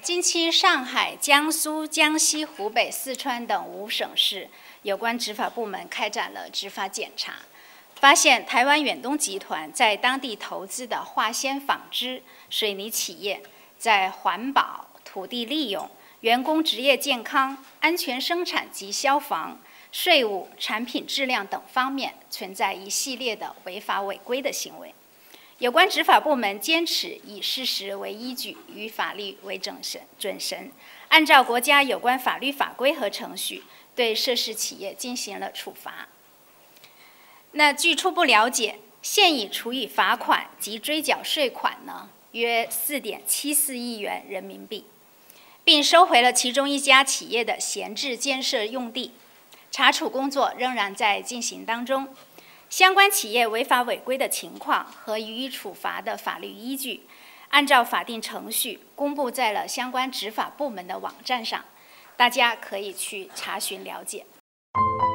近期，上海、江苏、江西、湖北、四川等5省市有关执法部门开展了执法检查，发现台湾远东集团在当地投资的化纤纺织、水泥企业，在环保、土地利用、员工职业健康、安全生产及消防、税务、产品质量等方面存在一系列的违法违规的行为。有关执法部门坚持以事实为依据，以法律为准绳，按照国家有关法律法规和程序，对涉事企业进行了处罚。那据初步了解，现已处以罚款及追缴税款呢，约4.74亿元人民币，并收回了其中一家企业的闲置建设用地，查处工作仍然在进行当中。相关企业违法违规的情况和予以处罚的法律依据，按照法定程序公布在了相关执法部门的网站上，大家可以去查询了解。